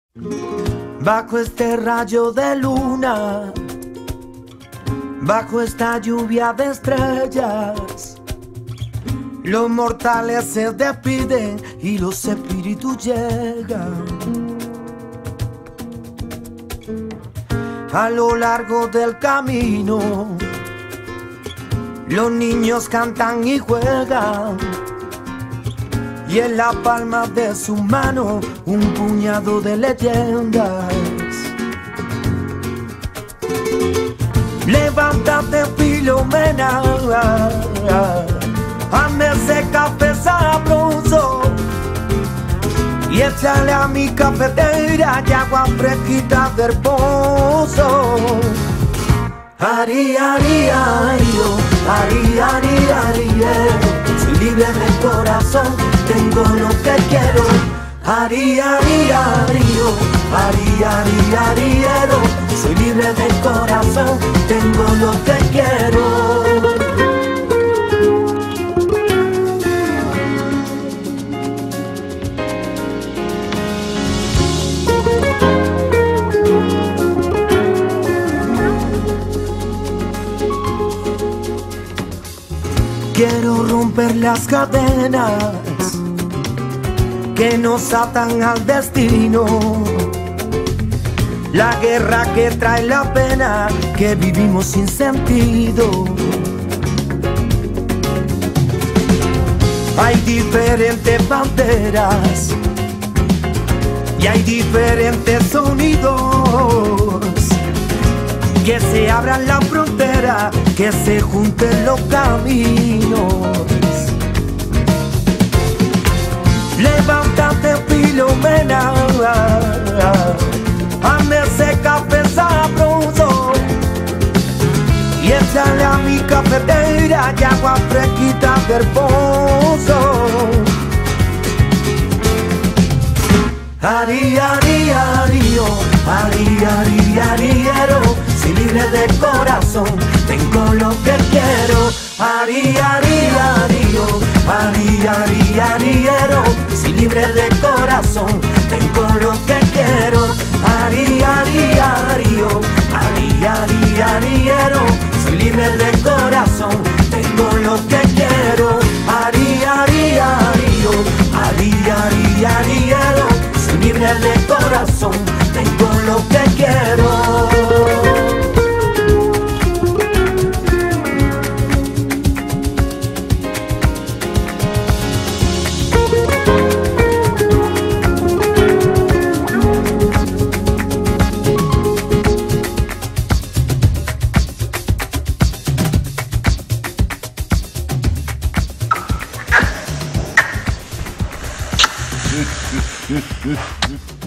Bajo este rayo de luna, bajo esta lluvia de estrellas, los mortales se despiden y los espíritus llegan. A lo largo del camino, los niños cantan y juegan, y en la palma de su mano un puñado de leyendas. Levántate, Filomena, hazme ese café sabroso y échale a mi cafetera y agua fresquita del pozo. Ari, ari, ario, ari, ari, ariero, soy libre de corazón, tengo lo que quiero. Ari, ari, ario, ari, ari, ariero, soy libre de corazón, tengo lo que quiero. Quiero romper las cadenas que nos atan al destino, la guerra que trae la pena, que vivimos sin sentido. Hay diferentes banderas y hay diferentes sonidos. Que se abran la frontera, que se junten los caminos. Levántate, Filomena, hazme ese café sabroso y échale a mi cafetera y agua fresquita del pozo. Ari, ari, ario, ari, ari, ariero, soy libre de corazón, tengo lo que quiero. Ari, ari, ario, ari, ari, ariero, soy libre de corazón, tengo lo que quiero. Ari, ari, ario, ari, ari, ariero, soy libre de corazón, tengo lo que quiero. Ari, ari, ario, ari, ari, ariero, soy libre de corazón, tengo lo que quiero. Mm-hmm.